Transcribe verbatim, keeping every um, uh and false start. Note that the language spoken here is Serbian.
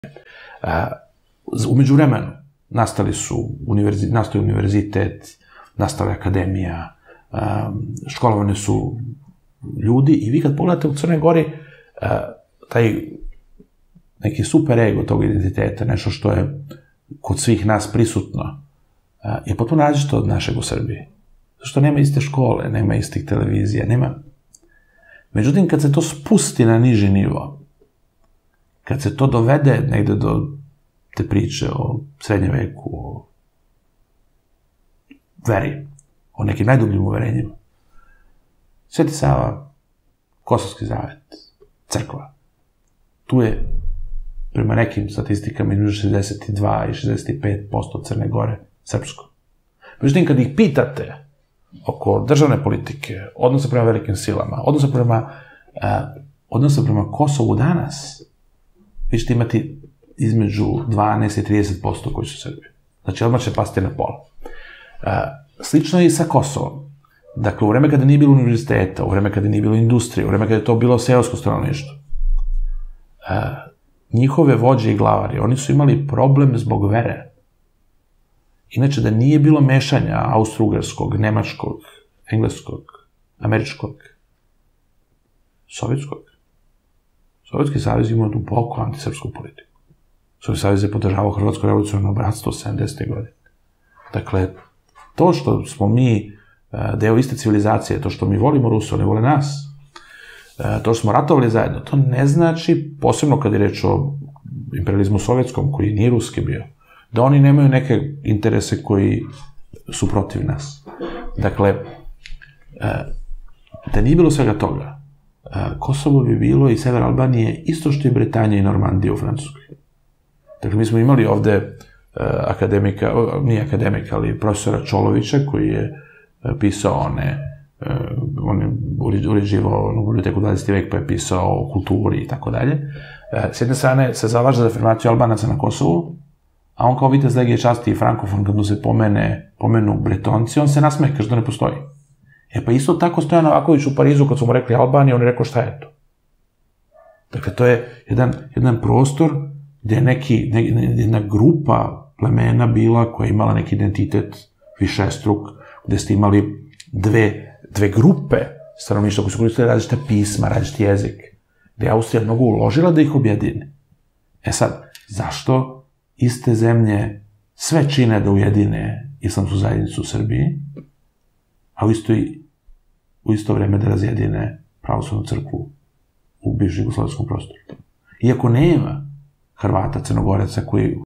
Umeđu vremenu nastali su nastao univerzitet, nastala je akademija, školovane su ljudi i vi kad pogledate u Crnoj Gori taj neki super ego tog identiteta, nešto što je kod svih nas prisutno, je potpuno različito od našeg u Srbiji. Zašto nema iste škole, nema istih televizija, nema... Međutim, kad se to spusti na niži nivo, kad se to dovede negde do te priče o srednjem veku, o veri, o nekim najdubljim uverenjima, Sveti Sava, Kosovski zavet, crkva, tu je prema nekim statistikama između šezdeset dva i šezdeset pet posto Crne Gore srpsko. Međutim, kad ih pitate oko državne politike, odnosa prema velikim silama, odnosa prema, odnosa prema Kosovu danas, vi ćete imati između dvanaest i trideset posto koji su Srbi. Znači, odmah će pasti na pola. Slično je i sa Kosovom. Dakle, u vreme kada nije bilo univerziteta, u vreme kada nije bilo industrije, u vreme kada je to bilo seosko stanovništvo, njihove vođe i glavari, oni su imali problem zbog vere. Inače, da nije bilo mešanja austro-ugarskog, nemačkog, engleskog, američkog, sovjetskog, Sovjetski savez imao duboko antisrpsku politiku. Sovjetski savez je podržavao Hrvatsko revolucionarno bratstvo sedamdesete godine. Dakle, to što smo mi deo iste civilizacije, to što mi volimo Rusu, ne vole nas, to što smo ratovali zajedno, to ne znači, posebno kad je reč o imperializmu sovjetskom, koji nije ruski bio, da oni nemaju neke interese koji su protiv nas. Dakle, da nije bilo svega toga, Kosovo bi bilo i sever Albanije isto što i Britanija i Normandija u Francuskoj. Dakle, mi smo imali ovde akademika, nije akademika, ali profesora Čolovića, koji je pisao one, on je uređivao u biblioteku dvadeseti vek, pa je pisao o kulturi i tako dalje. S jedne strane se zalaže za afirmaciju Albanaca na Kosovu, a on kao vitez legije časti i frankofon, kad mu se pomene, pomenu Bretonci, on se nasmeje, kaže da ne postoji. E pa isto tako Stojan Novaković u Parizu, kad su mu rekli Albanija, on je rekao šta je to? Dakle, to je jedan, jedan prostor gde je neki, jedna grupa plemena bila koja je imala neki identitet višestruk, gde ste imali dve, dve grupe stanovništva koji su koristili različite pisma, različiti jezik, gde je Austrija mnogo uložila da ih objedine. E sad, zašto iste zemlje sve čine da ujedine islamsku zajednicu u Srbiji, a u isto, u isto vreme da razjedine pravoslavnu crkvu u bivšem jugoslovenskom prostoru? Iako nema Hrvata, Crnogoraca koji